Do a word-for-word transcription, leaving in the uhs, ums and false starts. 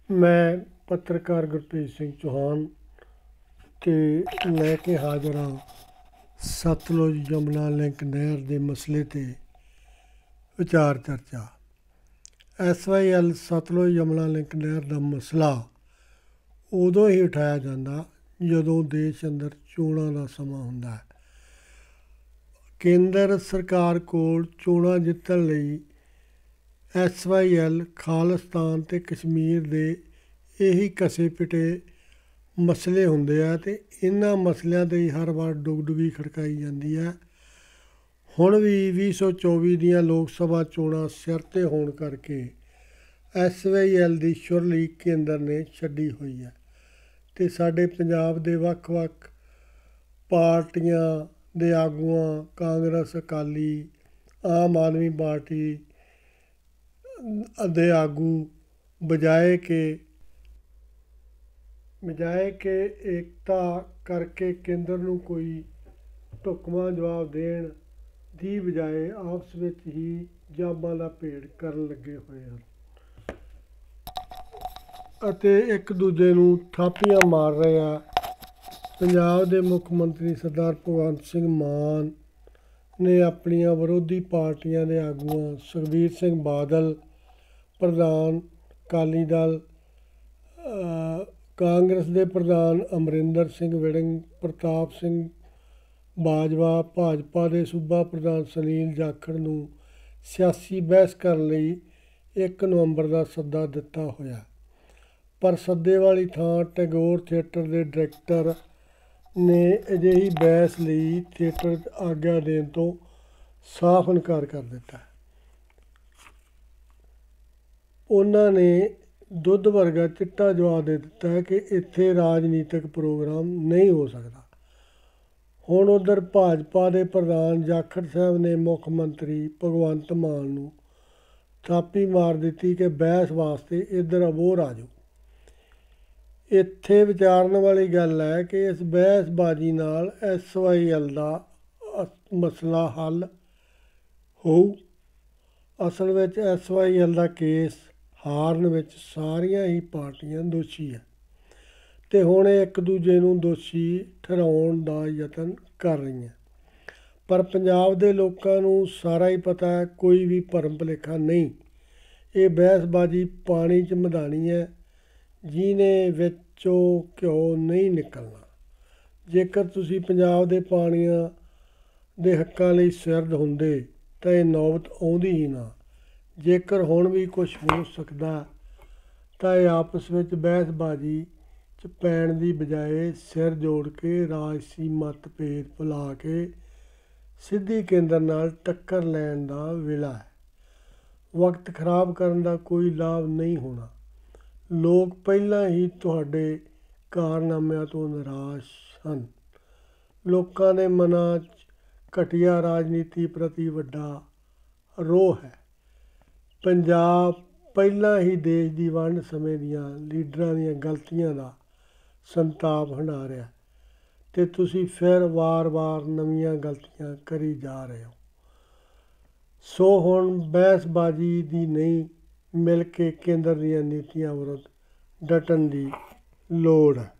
ਮੈਂ ਪੱਤਰਕਾਰ ਗੁਰਪ੍ਰੀਤ ਸਿੰਘ ਚੌਹਾਨ ਤੇ ਲੈ ਕੇ ਹਾਜ਼ਰ ਹਾਂ ਸਤਲੁਜ ਯਮੁਨਾ ਲਿੰਕ ਨਹਿਰ ਦੇ ਮਸਲੇ 'ਤੇ ਵਿਚਾਰ ਚਰਚਾ। S Y L Sutlej Yamuna link ਨਹਿਰ ਦਾ ਮਸਲਾ ਉਦੋਂ ਹੀ ਉਠਾਇਆ ਜਾਂਦਾ ਜਦੋਂ ਦੇਸ਼ ਅੰਦਰ ਚੋਣਾਂ ਦਾ ਸਮਾਂ ਹੁੰਦਾ ਹੈ। ਕੇਂਦਰ ਸਰਕਾਰ ਕੋਲ ਚੋਣਾਂ ਜਿੱਤਣ ਲਈ ਐਸ ਵਾਈ ਐਲ ਖਾਲਿਸਤਾਨ ਅਤੇ ਕਸ਼ਮੀਰ ਦੇ ਇਹੀ ਘਸੇ ਪਿਟੇ ਮਸਲੇ ਹੁੰਦੇ ਆ ਅਤੇ ਇਹਨਾਂ ਮਸਲਿਆਂ 'ਤੇ ਹੀ ਹਰ ਵਾਰ ਡੁਗਡੁਗੀ ਖੜਕਾਈ ਜਾਂਦੀ ਹੈ। ਹੁਣ ਵੀ ਵੀਹ ਸੌ ਚੌਵੀ ਦੀਆਂ ਲੋਕ ਸਭਾ ਚੋਣਾਂ ਸਿਰ 'ਤੇ ਹੋਣ ਕਰਕੇ ਐਸ ਵਾਈ ਐਲ ਦੀ ਸ਼ੁਰਲੀ ਕੇਂਦਰ ਨੇ ਛੱਡੀ ਹੋਈ ਹੈ ਅਤੇ ਸਾਡੇ ਪੰਜਾਬ ਦੇ ਵੱਖ ਵੱਖ ਪਾਰਟੀਆਂ ਦੇ ਆਗੂਆਂ, ਕਾਂਗਰਸ, ਅਕਾਲੀ, ਆਮ ਆਦਮੀ ਪਾਰਟੀ ਦੇ ਆਗੂ ਬਜਾਏ ਕਿ ਬਜਾਏ ਕਿ ਏਕਤਾ ਕਰਕੇ ਕੇਂਦਰ ਨੂੰ ਕੋਈ ਢੁਕਵਾਂ ਜਵਾਬ ਦੇਣ ਦੀ ਬਜਾਏ ਆਪਸ ਵਿੱਚ ਹੀ ਜਾਬਾਂ ਦਾ ਭੇੜ ਕਰਨ ਲੱਗੇ ਹੋਏ ਹਨ ਅਤੇ ਇੱਕ ਦੂਜੇ ਨੂੰ ਥਾਪੀਆਂ ਮਾਰ ਰਹੇ ਆ। ਪੰਜਾਬ ਦੇ ਮੁੱਖ ਮੰਤਰੀ ਸਰਦਾਰ ਭਗਵੰਤ ਸਿੰਘ ਮਾਨ ਨੇ ਆਪਣੀਆਂ ਵਿਰੋਧੀ ਪਾਰਟੀਆਂ ਦੇ ਆਗੂਆਂ ਸੁਖਬੀਰ ਸਿੰਘ ਬਾਦਲ, ਪ੍ਰਧਾਨ ਅਕਾਲੀ ਦਲ, ਕਾਂਗਰਸ ਦੇ ਪ੍ਰਧਾਨ ਅਮਰਿੰਦਰ ਸਿੰਘ ਵਿੜਿੰਗ, ਪ੍ਰਤਾਪ ਸਿੰਘ ਬਾਜਵਾ, ਭਾਜਪਾ ਦੇ ਸੂਬਾ ਪ੍ਰਧਾਨ ਸੁਨੀਲ ਜਾਖੜ ਨੂੰ ਸਿਆਸੀ ਬਹਿਸ ਕਰਨ ਲਈ ਇੱਕ ਨਵੰਬਰ ਦਾ ਸੱਦਾ ਦਿੱਤਾ ਹੋਇਆ। ਪਰ ਸੱਦੇ ਵਾਲੀ ਥਾਂ ਟੈਗੋਰ ਥੀਏਟਰ ਦੇ ਡਾਇਰੈਕਟਰ ਨੇ ਅਜਿਹੀ ਬਹਿਸ ਲਈ ਥੀਏਟਰ ਆਗਿਆ ਦੇਣ ਤੋਂ ਸਾਫ਼ ਇਨਕਾਰ ਕਰ ਦਿੱਤਾ। ਉਹਨਾਂ ਨੇ ਦੁੱਧ ਵਰਗਾ ਚਿੱਟਾ ਜਵਾਬ ਦੇ ਦਿੱਤਾ ਹੈ ਕਿ ਇੱਥੇ ਰਾਜਨੀਤਿਕ ਪ੍ਰੋਗਰਾਮ ਨਹੀਂ ਹੋ ਸਕਦਾ। ਹੁਣ ਉੱਧਰ ਭਾਜਪਾ ਦੇ ਪ੍ਰਧਾਨ ਜਾਖੜ ਸਾਹਿਬ ਨੇ ਮੁੱਖ ਮੰਤਰੀ ਭਗਵੰਤ ਮਾਨ ਨੂੰ ਥਾਪੀ ਮਾਰ ਦਿੱਤੀ ਕਿ ਬਹਿਸ ਵਾਸਤੇ ਇੱਧਰ ਅਬੋਹਰ ਆ ਜਾਓ। ਇੱਥੇ ਵਿਚਾਰਨ ਵਾਲੀ ਗੱਲ ਹੈ ਕਿ ਇਸ ਬਹਿਸਬਾਜ਼ੀ ਨਾਲ ਐਸ ਵਾਈ ਐਲ ਦਾ ਮਸਲਾ ਹੱਲ ਹੋਊ। ਅਸਲ ਵਿੱਚ ਐਸ ਵਾਈ ਐਲ ਦਾ ਕੇਸ ਹਾਰਨ ਵਿੱਚ ਸਾਰੀਆਂ ਹੀ ਪਾਰਟੀਆਂ ਦੋਸ਼ੀ ਹੈ ਅਤੇ ਹੁਣ ਇਹ ਇੱਕ ਦੂਜੇ ਨੂੰ ਦੋਸ਼ੀ ਠਹਿਰਾਉਣ ਦਾ ਯਤਨ ਕਰ ਰਹੀਆਂ। ਪਰ ਪੰਜਾਬ ਦੇ ਲੋਕਾਂ ਨੂੰ ਸਾਰਾ ਹੀ ਪਤਾ ਹੈ, ਕੋਈ ਵੀ ਭਰਮ ਭੁਲੇਖਾ ਨਹੀਂ। ਇਹ ਬਹਿਸਬਾਜ਼ੀ ਪਾਣੀ 'ਚ ਮਧਾਣੀ ਹੈ ਜਿਹਨੇ ਵਿੱਚੋਂ ਘਿਓ ਨਹੀਂ ਨਿਕਲਣਾ। ਜੇਕਰ ਤੁਸੀਂ ਪੰਜਾਬ ਦੇ ਪਾਣੀਆਂ ਦੇ ਹੱਕਾਂ ਲਈ ਸਿਰਦ ਹੁੰਦੇ ਤਾਂ ਇਹ ਨੌਬਤ ਆਉਂਦੀ ਹੀ ਨਾ। ਜੇਕਰ ਹੁਣ ਵੀ ਕੁਛ ਹੋ ਸਕਦਾ ਤਾਂ ਇਹ ਆਪਸ ਵਿੱਚ ਬਹਿਸਬਾਜ਼ੀ 'ਚ ਪੈਣ ਦੀ ਬਜਾਏ ਸਿਰ ਜੋੜ ਕੇ ਰਾਜਸੀ ਮਤਭੇਦ ਭੁਲਾ ਕੇ ਸਿੱਧੀ ਕੇਂਦਰ ਨਾਲ ਟੱਕਰ ਲੈਣ ਦਾ ਵੇਲਾ ਹੈ। ਵਕਤ ਖਰਾਬ ਕਰਨ ਦਾ ਕੋਈ ਲਾਭ ਨਹੀਂ ਹੋਣਾ। ਲੋਕ ਪਹਿਲਾਂ ਹੀ ਤੁਹਾਡੇ ਕਾਰਨਾਮਿਆਂ ਤੋਂ ਨਿਰਾਸ਼ ਹਨ। ਲੋਕਾਂ ਦੇ ਮਨਾਂ 'ਚ ਘਟੀਆ ਰਾਜਨੀਤੀ ਪ੍ਰਤੀ ਵੱਡਾ ਰੋਹ ਹੈ। ਪੰਜਾਬ ਪਹਿਲਾਂ ਹੀ ਦੇਸ਼ ਦੀ ਵੰਡ ਸਮੇਂ ਦੀਆਂ ਲੀਡਰਾਂ ਦੀਆਂ ਗਲਤੀਆਂ ਦਾ ਸੰਤਾਪ ਹੰਢਾ ਰਿਹਾ ਅਤੇ ਤੁਸੀਂ ਫਿਰ ਵਾਰ-ਵਾਰ ਨਵੀਆਂ ਗਲਤੀਆਂ ਕਰੀ ਜਾ ਰਹੇ ਹੋ। ਸੋ ਹੁਣ ਬਹਿਸਬਾਜ਼ੀ ਦੀ ਨਹੀਂ, ਮਿਲ ਕੇ ਕੇਂਦਰ ਦੀਆਂ ਨੀਤੀਆਂ ਵਿਰੁੱਧ ਡਟਣ ਦੀ ਲੋੜ ਹੈ।